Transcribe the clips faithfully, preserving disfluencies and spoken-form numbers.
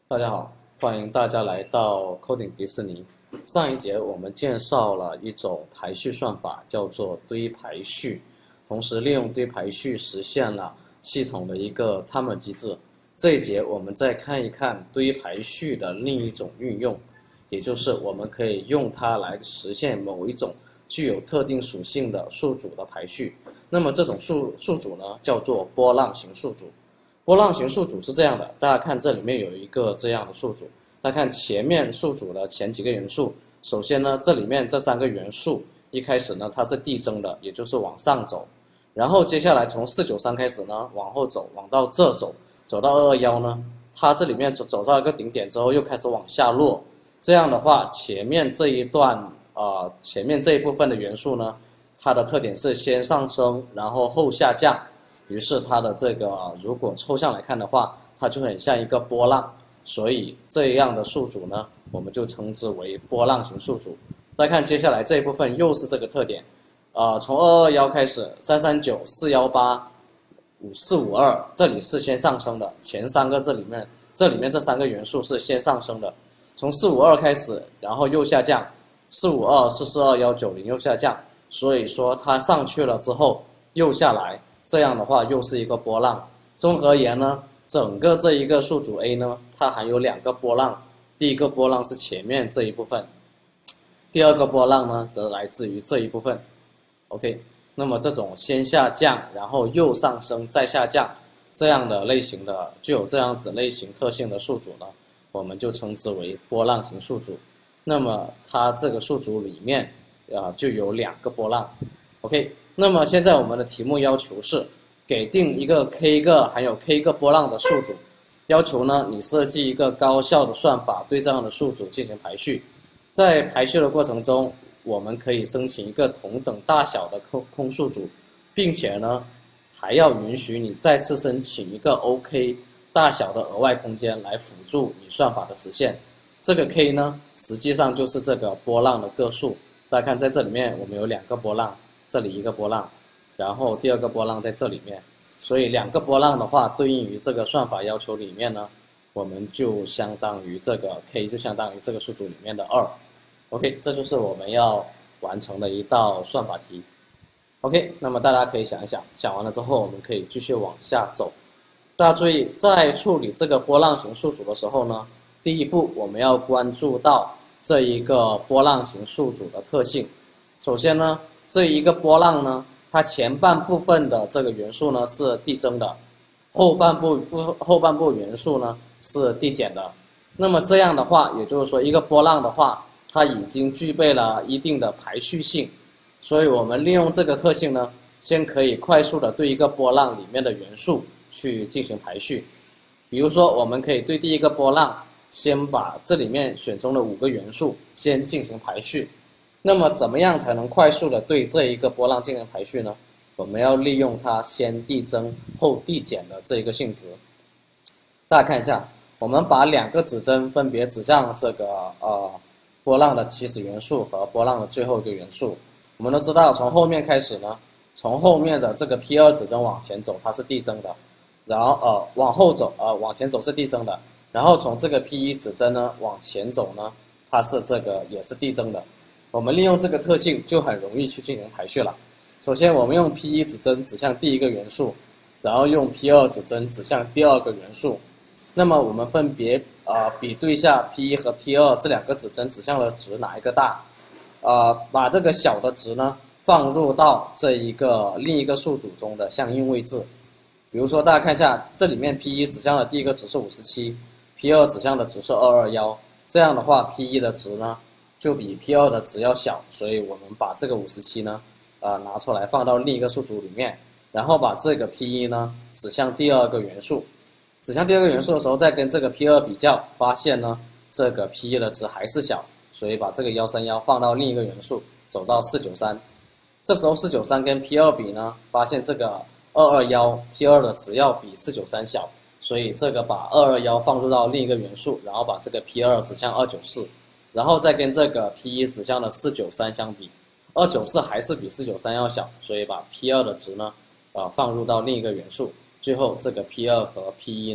大家好，欢迎大家来到 Coding 迪士尼。上一节我们介绍了一种排序算法，叫做堆排序，同时利用堆排序实现了系统的一个 timer 机制。这一节我们再看一看堆排序的另一种运用，也就是我们可以用它来实现某一种具有特定属性的数组的排序。那么这种数数组呢，叫做波浪形数组。波浪形数组是这样的，大家看这里面有一个这样的数组，大家看前面数组的前几个元素，首先呢，这里面这三个元素一开始呢它是递增的，也就是往上走，然后接下来从四九三开始呢往后走，往到这走，走到二二一呢，它这里面走走到一个顶点之后又开始往下落，这样的话前面这一段啊、呃、前面这一部分的元素呢，它的特点是先上升，然后后下降。于是它的这个如果抽象来看的话，它就很像一个波浪，所以这样的数组呢，我们就称之为波浪形数组。再看接下来这一部分又是这个特点，呃，从二二一开始，三三九、四一八、五四五二，这里是先上升的，前三个这里面，这里面这三个元素是先上升的，从四五二开始，然后又下降，四五二、四四二、一九零又下降，所以说它上去了之后又下来。这样的话又是一个波浪。综合而言呢，整个这一个数组 A 呢，它含有两个波浪。第一个波浪是前面这一部分，第二个波浪呢，则来自于这一部分。OK， 那么这种先下降，然后又上升再下降这样的类型的，具有这样子类型特性的数组呢，我们就称之为波浪形数组。那么它这个数组里面啊、呃、就有两个波浪。OK。那么现在我们的题目要求是给定一个 k 个含有 k 个波浪的数组，要求呢你设计一个高效的算法对这样的数组进行排序。在排序的过程中，我们可以申请一个同等大小的空空数组，并且呢还要允许你再次申请一个 OK 大小的额外空间来辅助你算法的实现。这个 k 呢实际上就是这个波浪的个数。大家看在这里面我们有两个波浪。这里一个波浪，然后第二个波浪在这里面，所以两个波浪的话，对应于这个算法要求里面呢，我们就相当于这个 k 就相当于这个数组里面的二。OK， 这就是我们要完成的一道算法题。OK， 那么大家可以想一想，想完了之后，我们可以继续往下走。大家注意，在处理这个波浪形数组的时候呢，第一步我们要关注到这一个波浪形数组的特性。首先呢，这一个波浪呢，它前半部分的这个元素呢是递增的，后半部后半部元素呢是递减的。那么这样的话，也就是说一个波浪的话，它已经具备了一定的排序性，所以我们利用这个特性呢，先可以快速的对一个波浪里面的元素去进行排序。比如说，我们可以对第一个波浪，先把这里面选中的五个元素先进行排序。那么怎么样才能快速的对这一个波浪进行排序呢？我们要利用它先递增后递减的这一个性质。大家看一下，我们把两个指针分别指向这个呃波浪的起始元素和波浪的最后一个元素。我们都知道，从后面开始呢，从后面的这个 P 二 指针往前走，它是递增的，然后呃往后走呃往前走是递增的，然后从这个 P 一 指针呢往前走呢，它是这个也是递增的。我们利用这个特性就很容易去进行排序了。首先，我们用 P 一 指针指向第一个元素，然后用 P 二 指针指向第二个元素。那么我们分别呃比对一下 P 一 和 P 二 这两个指针指向的值哪一个大，呃把这个小的值呢放入到这一个另一个数组中的相应位置。比如说大家看一下，这里面 P 一 指向的第一个值是五十七， P 二 指向的值是二二一，这样的话 P 一 的值呢就比 P 二 的值要小，所以我们把这个五十七呢，呃拿出来放到另一个数组里面，然后把这个 P 一 呢指向第二个元素，指向第二个元素的时候，再跟这个 P 二 比较，发现呢这个 P 一 的值还是小，所以把这个一三一放到另一个元素，走到四九三，这时候四九三跟 P 二 比呢，发现这个二二一 P 二 的值要比四九三小，所以这个把二二一放入到另一个元素，然后把这个 P 二 指向二九四。然后再跟这个 P 一 指向的四九三相比，二九四还是比四九三要小，所以把 P 二 的值呢，呃放入到另一个元素，最后这个 P 二 和 P 一 呢，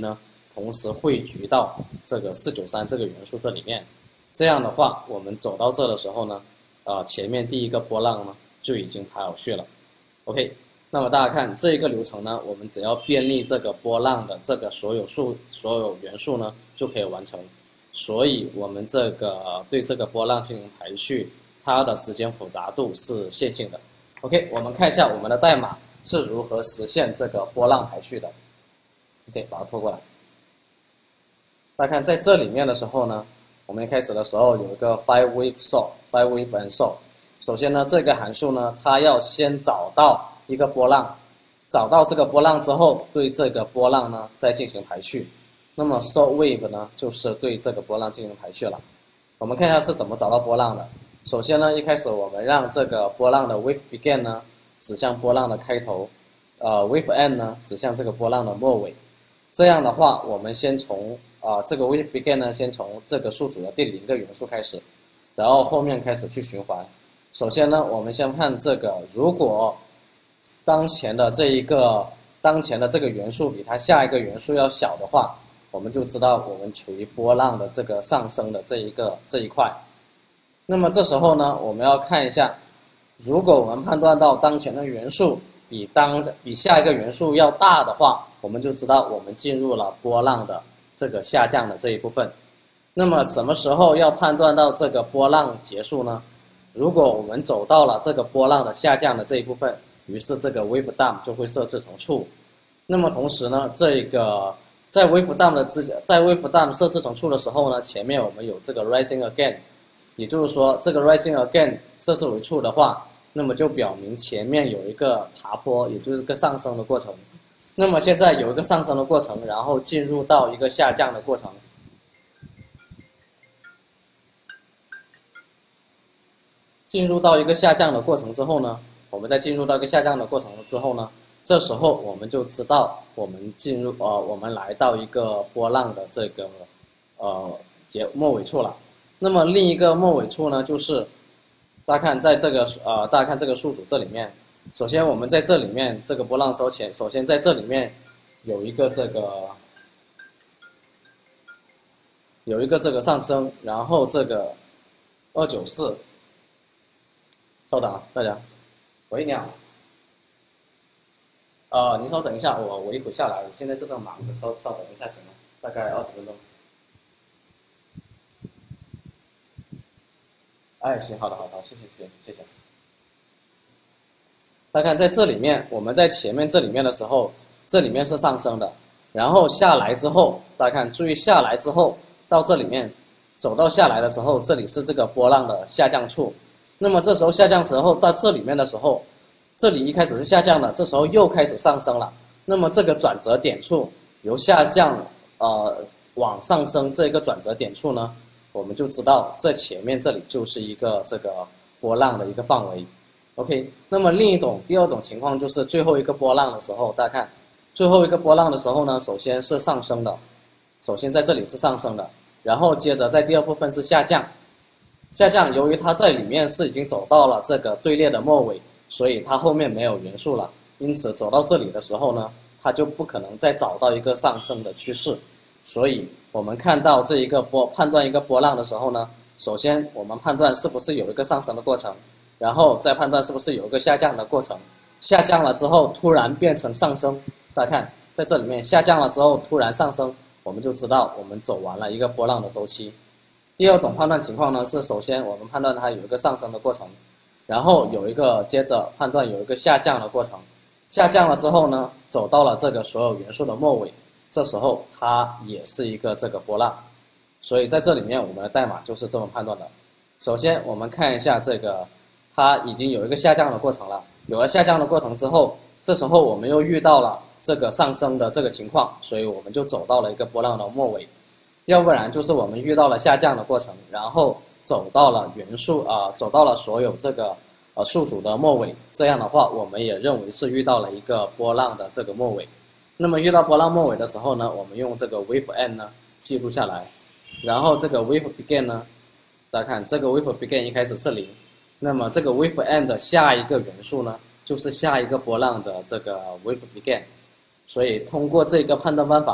同时汇聚到这个四九三这个元素这里面。这样的话，我们走到这的时候呢，呃，前面第一个波浪呢就已经排好序了。OK， 那么大家看这一个流程呢，我们只要便利这个波浪的这个所有数所有元素呢，就可以完成。所以我们这个对这个波浪进行排序，它的时间复杂度是线性的。OK， 我们看一下我们的代码是如何实现这个波浪排序的。OK， 把它拖过来。大家看在这里面的时候呢，我们一开始的时候有一个 five with sort，five with and sort。首先呢，这个函数呢，它要先找到一个波浪，找到这个波浪之后，对这个波浪呢再进行排序。那么 sort with 呢，就是对这个波浪进行排序了。我们看一下是怎么找到波浪的。首先呢，一开始我们让这个波浪的 with begin 呢指向波浪的开头，呃 with end 呢指向这个波浪的末尾。这样的话，我们先从啊、呃、这个 with begin 呢，先从这个数组的第零个元素开始，然后后面开始去循环。首先呢，我们先看这个，如果当前的这一个当前的这个元素比它下一个元素要小的话，我们就知道我们处于波浪的这个上升的这一个这一块。那么这时候呢，我们要看一下，如果我们判断到当前的元素比当比下一个元素要大的话，我们就知道我们进入了波浪的这个下降的这一部分。那么什么时候要判断到这个波浪结束呢？如果我们走到了这个波浪的下降的这一部分，于是这个 wave dam 就会设置成 true。那么同时呢，这个在 wave dam 的之在 wave dam 设置成 true 的时候呢，前面我们有这个 rising again， 也就是说这个 rising again 设置为 true 的话，那么就表明前面有一个爬坡，也就是个上升的过程。那么现在有一个上升的过程，然后进入到一个下降的过程。进入到一个下降的过程之后呢，我们在进入到一个下降的过程之后呢，这时候我们就知道我们进入呃我们来到一个波浪的这个呃结末尾处了。那么另一个末尾处呢，就是大家看在这个呃大家看这个数组这里面，首先我们在这里面这个波浪收前，首先在这里面有一个这个有一个这个上升，然后这个二九四。稍等啊，大家。喂，你好。呃，您稍等一下，我我一会下来，我现在正在忙着，稍稍等一下行吗？大概二十分钟。哎，行，好的，好的，谢谢，谢谢，谢谢。大家看，在这里面，我们在前面这里面的时候，这里面是上升的，然后下来之后，大家看，注意下来之后到这里面，走到下来的时候，这里是这个波浪的下降处。那么这时候下降时候到这里面的时候，这里一开始是下降的，这时候又开始上升了。那么这个转折点处由下降呃往上升这个转折点处呢，我们就知道这前面这里就是一个这个波浪的一个范围。OK， 那么另一种第二种情况就是最后一个波浪的时候，大家看最后一个波浪的时候呢，首先是上升的，首先在这里是上升的，然后接着在第二部分是下降。下降，由于它在里面是已经走到了这个队列的末尾，所以它后面没有元素了，因此走到这里的时候呢，它就不可能再找到一个上升的趋势。所以我们看到这一个波判断一个波浪的时候呢，首先我们判断是不是有一个上升的过程，然后再判断是不是有一个下降的过程。下降了之后突然变成上升，大家看在这里面下降了之后突然上升，我们就知道我们走完了一个波浪的周期。第二种判断情况呢是，首先我们判断它有一个上升的过程，然后有一个接着判断有一个下降的过程，下降了之后呢，走到了这个所有元素的末尾，这时候它也是一个这个波浪，所以在这里面我们的代码就是这么判断的。首先我们看一下这个，它已经有一个下降的过程了，有了下降的过程之后，这时候我们又遇到了这个上升的这个情况，所以我们就走到了一个波浪的末尾。要不然就是我们遇到了下降的过程，然后走到了元素啊、呃，走到了所有这个呃数组的末尾，这样的话我们也认为是遇到了一个波浪的这个末尾。那么遇到波浪末尾的时候呢，我们用这个 wave end 呢记录下来，然后这个 wave begin 呢，大家看这个 wave begin 一开始是零，那么这个 wave end 的下一个元素呢就是下一个波浪的这个 wave begin，所以通过这个判断办法呢，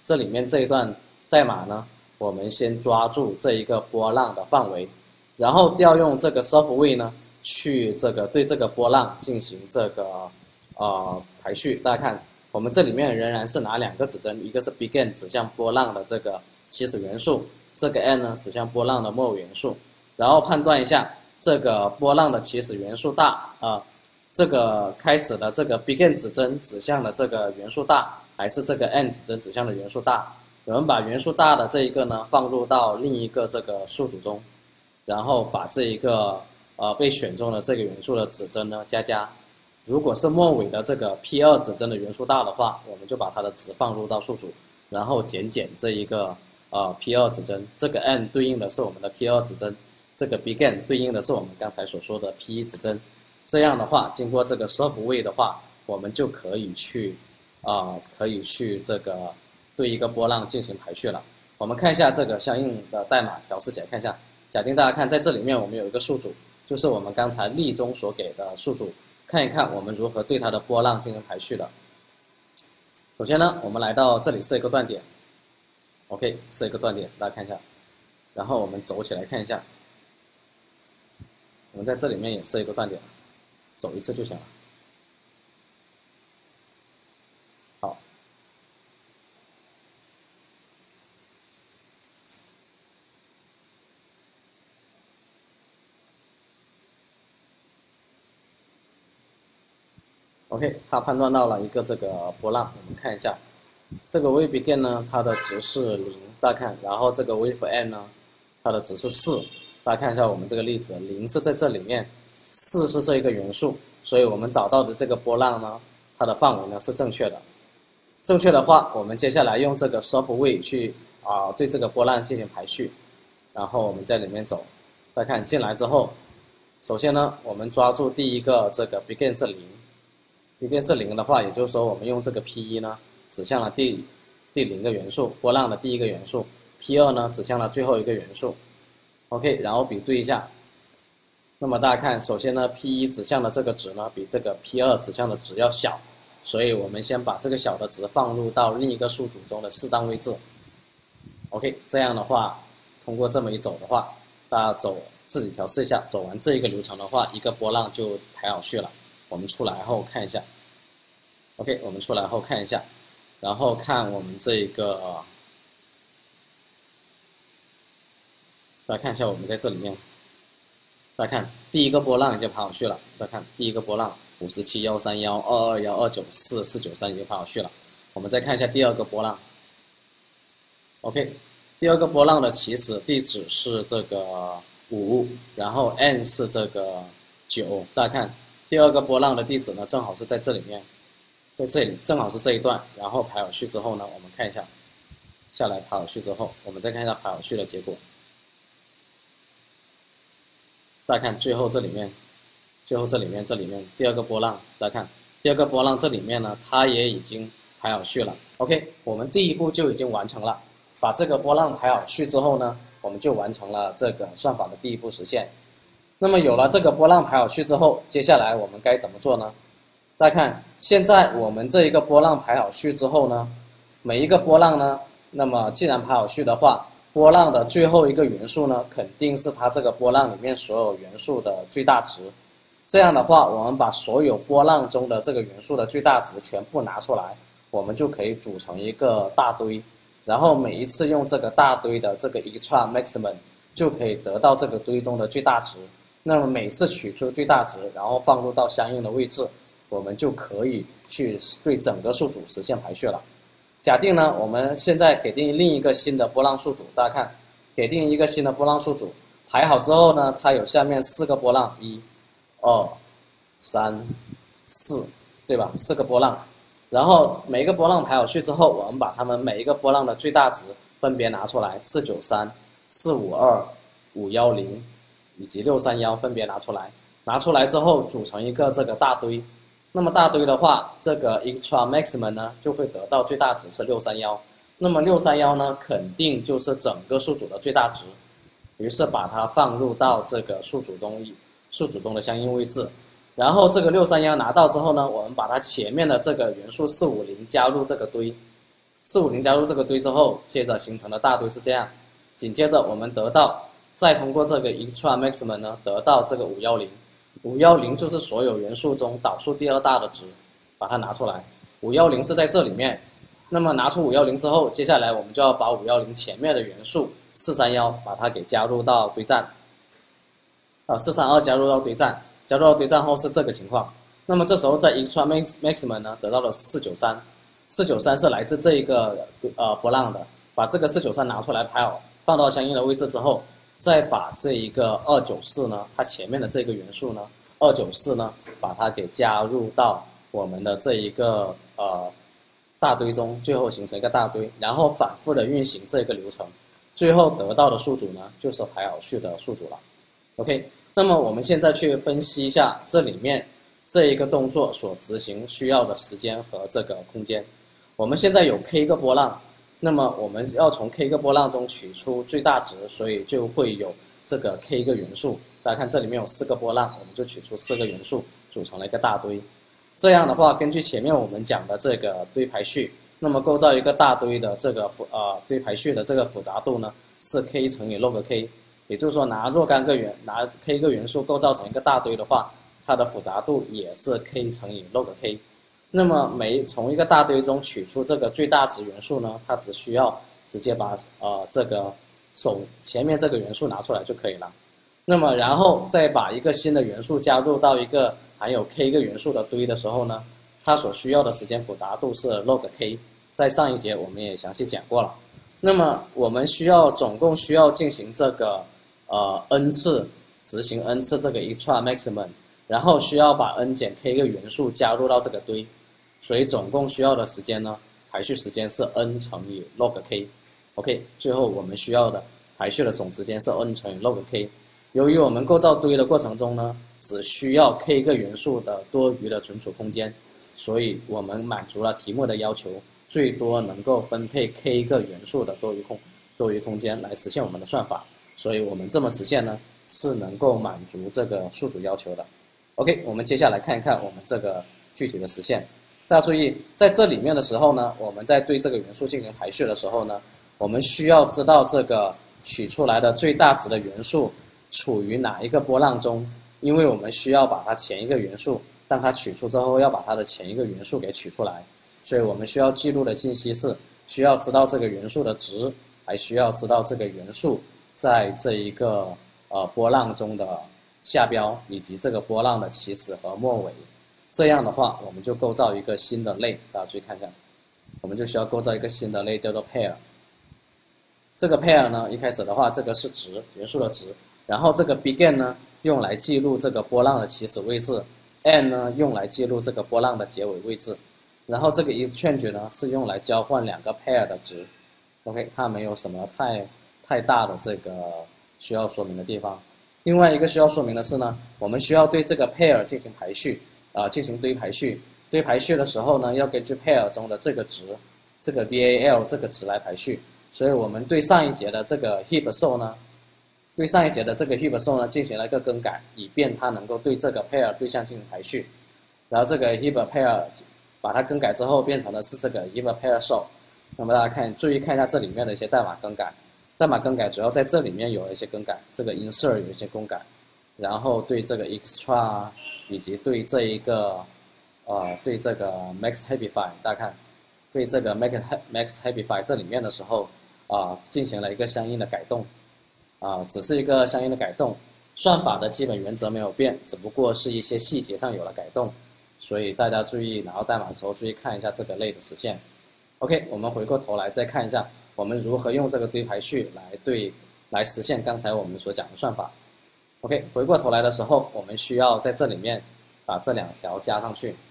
这里面这一段代码呢，我们先抓住这一个波浪的范围，然后调用这个 software 呢，去这个对这个波浪进行这个呃排序。大家看，我们这里面仍然是拿两个指针，一个是 begin 指向波浪的这个起始元素，这个 end 呢指向波浪的末尾元素，然后判断一下这个波浪的起始元素大啊、呃，这个开始的这个 begin 指针指向的这个元素大，还是这个 end 指针指向的元素大。我们把元素大的这一个呢放入到另一个这个数组中，然后把这一个呃被选中的这个元素的指针呢加加。如果是末尾的这个 P 二 指针的元素大的话，我们就把它的值放入到数组，然后减减这一个呃 P 二 指针，这个 end 对应的是我们的 P 二 指针，这个 begin 对应的是我们刚才所说的 P 一 指针。这样的话，经过这个 software 的话，我们就可以去啊、呃、可以去这个对一个波浪进行排序了。我们看一下这个相应的代码调试起来，看一下。假定大家看，在这里面我们有一个数组，就是我们刚才例中所给的数组，看一看我们如何对它的波浪进行排序的。首先呢，我们来到这里设一个断点 ，OK， 设一个断点，大家看一下。然后我们走起来看一下，我们在这里面也设一个断点，走一次就行了。好。OK， 它判断到了一个这个波浪，我们看一下，这个 wave begin 呢，它的值是零，大家看，然后这个 wave end 呢，它的值是四，大家看一下我们这个例子，零是在这里面，四是这一个元素，所以我们找到的这个波浪呢，它的范围呢是正确的。正确的话，我们接下来用这个 software 去啊、呃、对这个波浪进行排序，然后我们在里面走，大家看进来之后，首先呢，我们抓住第一个这个 begin 是零。begin 是零的话，也就是说我们用这个 P 一 呢指向了第第零个元素，波浪的第一个元素 ，P 二 呢指向了最后一个元素。OK， 然后比对一下。那么大家看，首先呢 P 一 指向的这个值呢比这个 P 二 指向的值要小，所以我们先把这个小的值放入到另一个数组中的适当位置。OK， 这样的话，通过这么一走的话，大家走自己调试一下，走完这一个流程的话，一个波浪就排好序了。我们出来后看一下 ，OK， 我们出来后看一下，然后看我们这个，大家看一下我们在这里面，大家看第一个波浪已经排好序了，大家看第一个波浪五十七、一三一、二二一、二九四、四九三已经排好序了。我们再看一下第二个波浪 ，OK， 第二个波浪的起始地址是这个五，然后 end 是这个九，大家看。第二个波浪的地址呢，正好是在这里面，在这里正好是这一段，然后排好序之后呢，我们看一下，下来排好序之后，我们再看一下排好序的结果。大家看最后这里面，最后这里面这里面第二个波浪，大家看第二个波浪这里面呢，它也已经排好序了。OK， 我们第一步就已经完成了，把这个波浪排好序之后呢，我们就完成了这个算法的第一步实现。那么有了这个波浪排好序之后，接下来我们该怎么做呢？大家看，现在我们这一个波浪排好序之后呢，每一个波浪呢，那么既然排好序的话，波浪的最后一个元素呢，肯定是它这个波浪里面所有元素的最大值。这样的话，我们把所有波浪中的这个元素的最大值全部拿出来，我们就可以组成一个大堆，然后每一次用这个大堆的这个 extra maximum 就可以得到这个堆中的最大值。那么每次取出最大值，然后放入到相应的位置，我们就可以去对整个数组实现排序了。假定呢，我们现在给定另一个新的波浪数组，大家看，给定一个新的波浪数组，排好之后呢，它有下面四个波浪，一、二、三、四，对吧？四个波浪，然后每一个波浪排好序之后，我们把它们每一个波浪的最大值分别拿出来，四九三、四五二、五一零。以及六三一分别拿出来，拿出来之后组成一个这个大堆，那么大堆的话，这个 extra maximum 呢就会得到最大值是六三一，那么六三一呢肯定就是整个数组的最大值，于是把它放入到这个数组中数组中的相应位置，然后这个六三一拿到之后呢，我们把它前面的这个元素四五零加入这个堆， 四五零加入这个堆之后，接着形成的大堆是这样。紧接着我们得到，再通过这个 extra maximum 呢，得到这个五一零。五一零就是所有元素中导数第二大的值，把它拿出来。五一零是在这里面。那么拿出五一零之后，接下来我们就要把五一零前面的元素四三一把它给加入到堆栈。啊，四三二加入到堆栈，加入到堆栈后是这个情况。那么这时候在 extra maximum 呢，得到的是四九三。四九三是来自这一个呃波浪的，把这个四九三拿出来拍好，放到相应的位置之后，再把这一个二九四呢，它前面的这个元素呢，二九四呢，把它给加入到我们的这一个呃大堆中，最后形成一个大堆，然后反复的运行这个流程，最后得到的数组呢，就是排好序的数组了。OK， 那么我们现在去分析一下这里面这一个动作所执行需要的时间和这个空间。我们现在有 k 个波浪，那么我们要从 k 个波浪中取出最大值，所以就会有这个 k 个元素。大家看这里面有四个波浪，我们就取出四个元素，组成了一个大堆。这样的话，根据前面我们讲的这个堆排序，那么构造一个大堆的这个复呃堆排序的这个复杂度呢是 k 乘以 log k， 也就是说拿若干个元拿 k 个元素构造成一个大堆的话，它的复杂度也是 k 乘以 log k。那么每从一个大堆中取出这个最大值元素呢，它只需要直接把呃这个手前面这个元素拿出来就可以了。那么然后再把一个新的元素加入到一个含有 k 个元素的堆的时候呢，它所需要的时间复杂度是 log k， 在上一节我们也详细讲过了。那么我们需要总共需要进行这个呃 n 次执行 n 次这个 extra maximum， 然后需要把 n 减 k 个元素加入到这个堆。所以总共需要的时间呢，排序时间是 n 乘以 log k。OK， 最后我们需要的排序的总时间是 n 乘以 log k。由于我们构造堆的过程中呢，只需要 k 个元素的多余的存储空间，所以我们满足了题目的要求，最多能够分配 k 个元素的多余空多余空间来实现我们的算法。所以我们这么实现呢，是能够满足这个数组要求的。OK， 我们接下来看一看我们这个具体的实现。大家注意，在这里面的时候呢，我们在对这个元素进行排序的时候呢，我们需要知道这个取出来的最大值的元素处于哪一个波浪中，因为我们需要把它前一个元素，当它取出之后要把它的前一个元素给取出来，所以我们需要记录的信息是需要知道这个元素的值，还需要知道这个元素在这一个呃波浪中的下标，以及这个波浪的起始和末尾。这样的话，我们就构造一个新的类，大家注意看一下，我们就需要构造一个新的类，叫做 pair。这个 pair 呢，一开始的话，这个是值，元素的值，然后这个 begin 呢，用来记录这个波浪的起始位置 ，end 呢，用来记录这个波浪的结尾位置，然后这个 exchange 呢，是用来交换两个 pair 的值。OK， 它没有什么太太大的这个需要说明的地方。另外一个需要说明的是呢，我们需要对这个 pair 进行排序。啊、呃，进行堆排序。堆排序的时候呢，要根据 pair 中的这个值，这个 val 这个值来排序。所以我们对上一节的这个 heap show 呢，对上一节的这个 heap show 呢进行了一个更改，以便它能够对这个 pair 对象进行排序。然后这个 heap pair 把它更改之后，变成的是这个 heap pair show。那么大家看，注意看一下这里面的一些代码更改。代码更改主要在这里面有一些更改，这个 insert 有一些更改。然后对这个 extra 以及对这一个呃对这个 max happify， 大家看，对这个 max max happify 这里面的时候啊、呃、进行了一个相应的改动啊、呃，只是一个相应的改动，算法的基本原则没有变，只不过是一些细节上有了改动，所以大家注意拿到代码的时候注意看一下这个类的实现。OK， 我们回过头来再看一下我们如何用这个堆排序来对来实现刚才我们所讲的算法。OK， 回过头来的时候，我们需要在这里面把这两条加上去。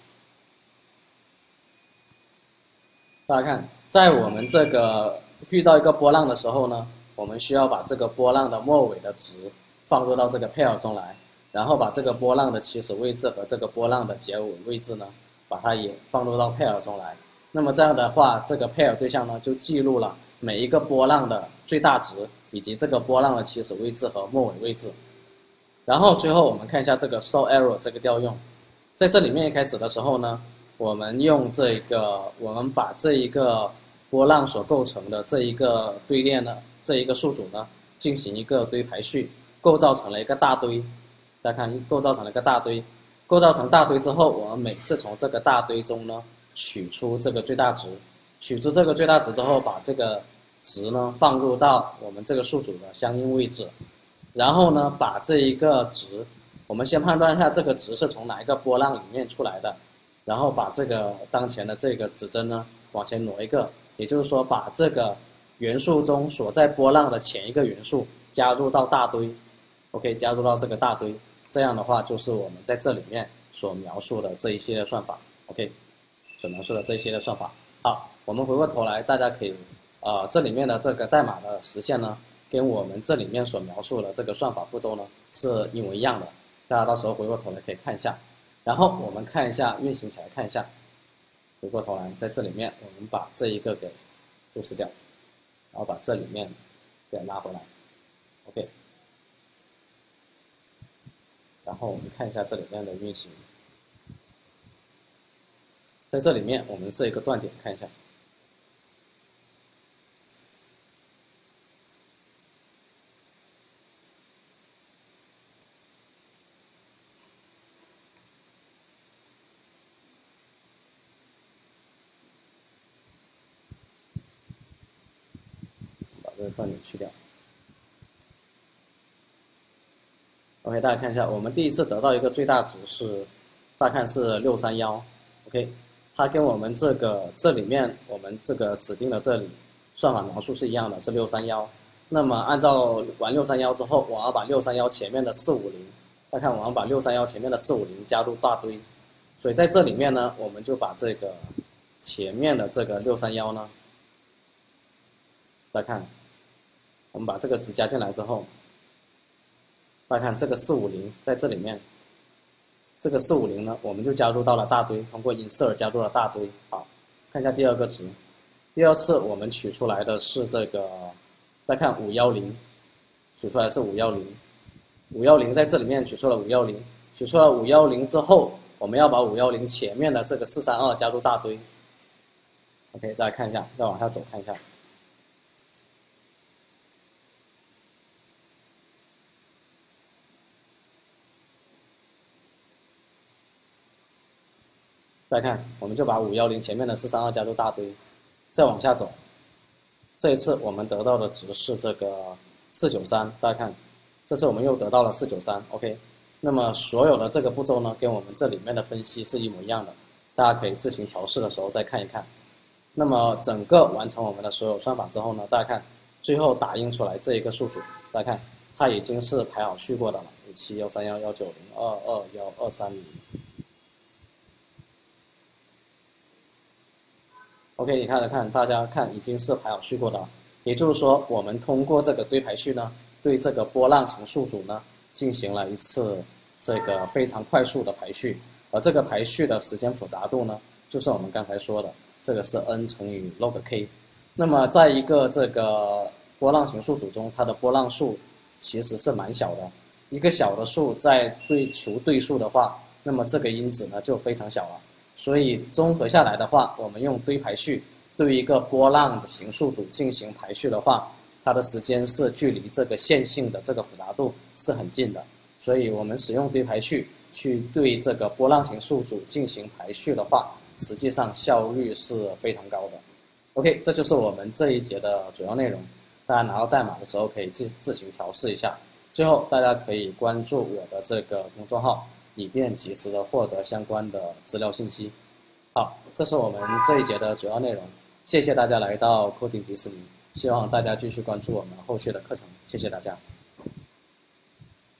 大家看，在我们这个遇到一个波浪的时候呢，我们需要把这个波浪的末尾的值放入到这个 pair 中来，然后把这个波浪的起始位置和这个波浪的结尾位置呢，把它也放入到 pair 中来。那么这样的话，这个 pair 对象呢就记录了每一个波浪的最大值，以及这个波浪的起始位置和末尾位置。然后最后我们看一下这个 show error 这个调用，在这里面一开始的时候呢，我们用这个，我们把这一个波浪所构成的这一个队列呢，这一个数组呢，进行一个堆排序，构造成了一个大堆。大家看，构造成了一个大堆。构造成大堆之后，我们每次从这个大堆中呢，取出这个最大值，取出这个最大值之后，把这个值呢放入到我们这个数组的相应位置，然后呢，把这一个值，我们先判断一下这个值是从哪一个波浪里面出来的，然后把这个当前的这个指针呢往前挪一个，也就是说把这个元素中所在波浪的前一个元素加入到大堆 ，OK， 加入到这个大堆。这样的话，就是我们在这里面所描述的这一系列算法 ，OK， 所描述的这一系列算法。好，我们回过头来，大家可以，呃，这里面的这个代码的实现呢，跟我们这里面所描述的这个算法步骤呢是一模一样的。大家到时候回过头来可以看一下。然后我们看一下运行起来看一下。回过头来，在这里面我们把这一个给注释掉，然后把这里面给拉回来 ，OK。然后我们看一下这里面的运行，在这里面我们设一个断点，看一下，把这个断点去掉。OK， 大家看一下，我们第一次得到一个最大值是，大家看是六三一 ，OK， 它跟我们这个这里面我们这个指定的这里算法描述是一样的，是六三一。那么按照完六三一之后，我要把六三一前面的四五零，大家看我要把六三一前面的四五零加入大堆，所以在这里面呢，我们就把这个前面的这个六三一呢，大家看，我们把这个值加进来之后。大家看这个四五零在这里面，这个四五零呢，我们就加入到了大堆，通过 insert 加入了大堆。好，看一下第二个值，第二次我们取出来的是这个，大家看五一零，取出来是五一零，五一零在这里面取出了五一零，取出了五一零之后，我们要把五一零前面的这个四三二加入大堆。OK， 大家看一下，再往下走看一下。大家看，我们就把五一零前面的四三二加入大堆，再往下走。这一次我们得到的值是这个四九三，大家看，这次我们又得到了四九三 ，OK。那么所有的这个步骤呢，跟我们这里面的分析是一模一样的，大家可以自行调试的时候再看一看。那么整个完成我们的所有算法之后呢，大家看，最后打印出来这一个数组，大家看，它已经是排好序过的了，五七幺三幺幺九零二二幺二三零。OK， 你看了看，大家看已经是排好序过的了，也就是说，我们通过这个堆排序呢，对这个波浪形数组呢进行了一次这个非常快速的排序，而这个排序的时间复杂度呢，就是我们刚才说的，这个是 n 乘以 log k。那么在一个这个波浪形数组中，它的波浪数其实是蛮小的，一个小的数在对求对数的话，那么这个因子呢就非常小了。所以综合下来的话，我们用堆排序对于一个波浪的形数组进行排序的话，它的时间是距离这个线性的这个复杂度是很近的。所以我们使用堆排序去对这个波浪形数组进行排序的话，实际上效率是非常高的。OK， 这就是我们这一节的主要内容。大家拿到代码的时候可以自自行调试一下。最后，大家可以关注我的这个公众号，以便及时的获得相关的资料信息。好，这是我们这一节的主要内容。谢谢大家来到 Coding 迪士尼，希望大家继续关注我们后续的课程。谢谢大家。